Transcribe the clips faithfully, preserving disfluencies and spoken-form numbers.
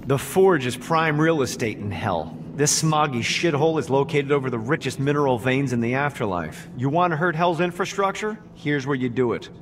The Forge is prime real estate in Hell. This smoggy shithole is located over the richest mineral veins in the afterlife. You want to hurt Hell's infrastructure? Here's where you do it.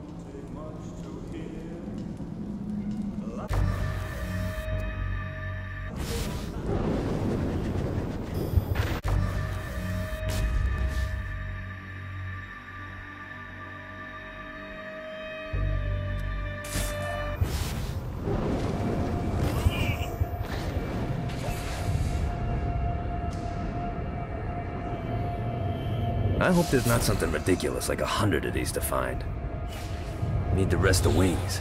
I hope there's not something ridiculous like a hundred of these to find. Need to rest the wings.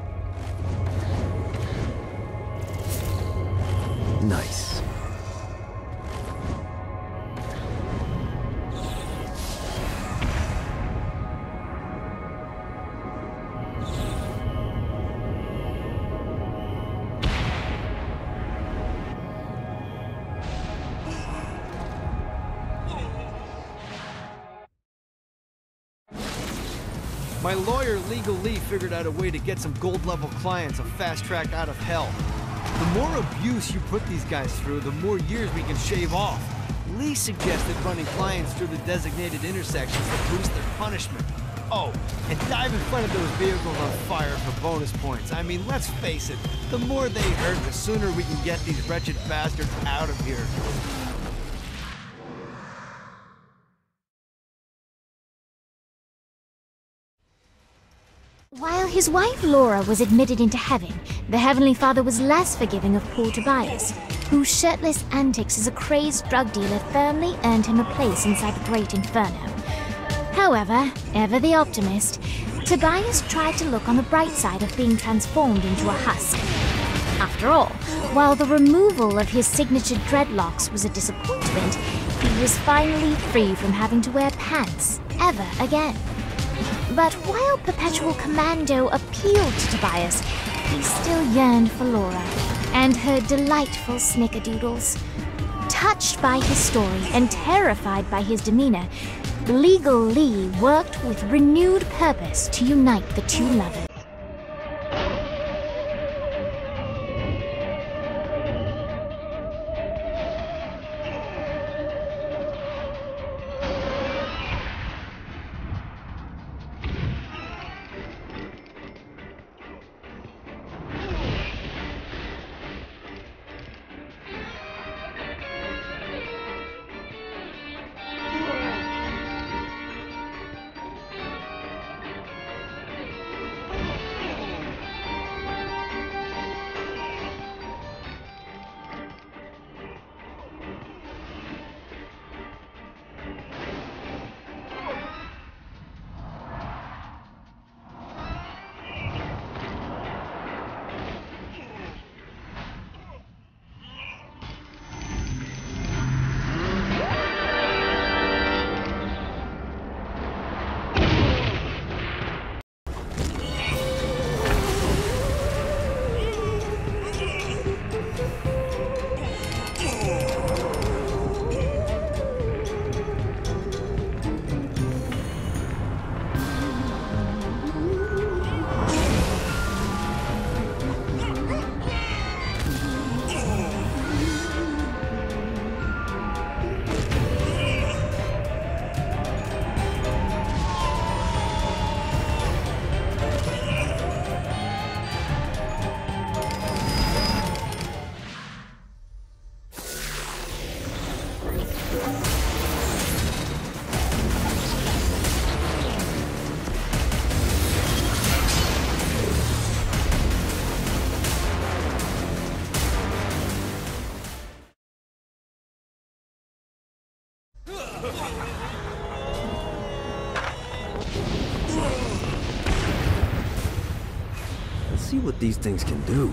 Nice. My lawyer, Legal Lee, figured out a way to get some gold-level clients a fast track out of Hell. The more abuse you put these guys through, the more years we can shave off. Lee suggested running clients through the designated intersections to boost their punishment. Oh, and dive in front of those vehicles on fire for bonus points. I mean, let's face it, the more they hurt, the sooner we can get these wretched bastards out of here. While his wife Laura was admitted into heaven, the Heavenly Father was less forgiving of poor Tobias, whose shirtless antics as a crazed drug dealer firmly earned him a place inside the Great Inferno. However, ever the optimist, Tobias tried to look on the bright side of being transformed into a husk. After all, while the removal of his signature dreadlocks was a disappointment, he was finally free from having to wear pants ever again. But while Perpetual Commando appealed to Tobias, he still yearned for Laura and her delightful snickerdoodles. Touched by his story and terrified by his demeanor, Legal Lee worked with renewed purpose to unite the two lovers. Let's see what these things can do.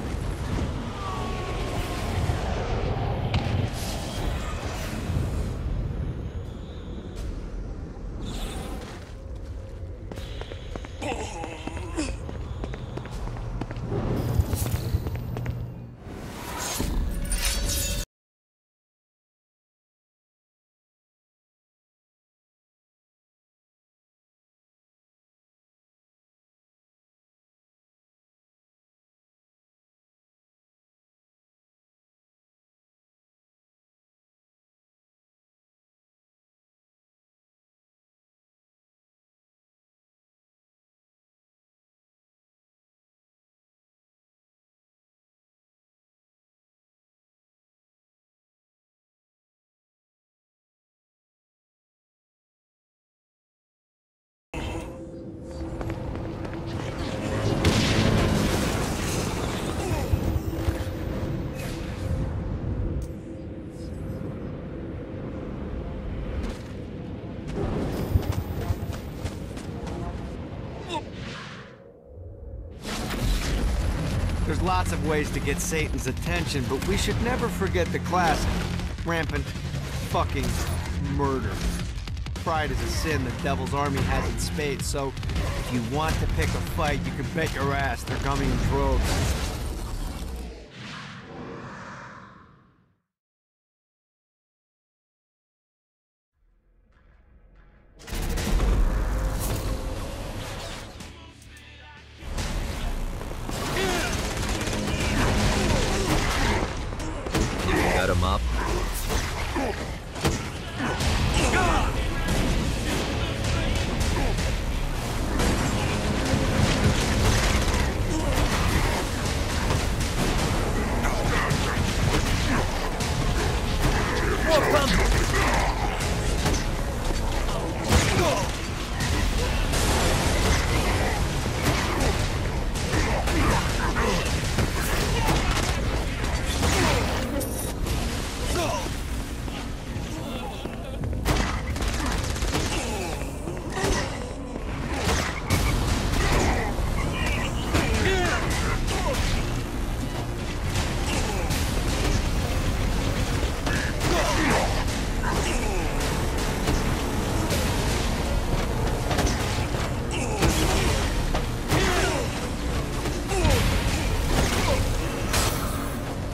There's lots of ways to get Satan's attention, but we should never forget the classic. Rampant fucking murder. Pride is a sin the Devil's Army has in spades, so if you want to pick a fight, you can bet your ass they're coming in droves. Got him up.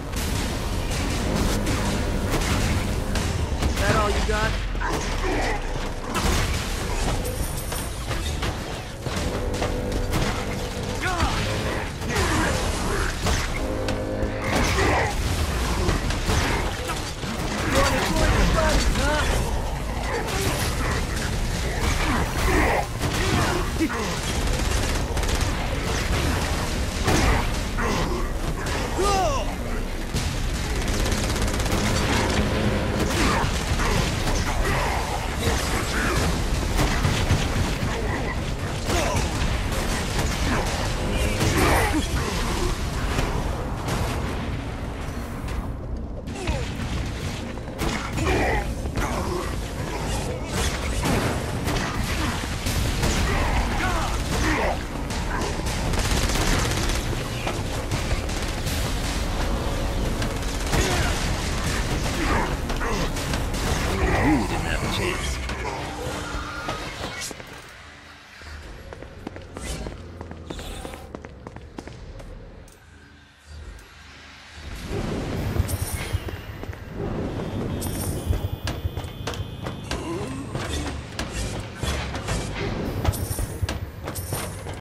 That all you got?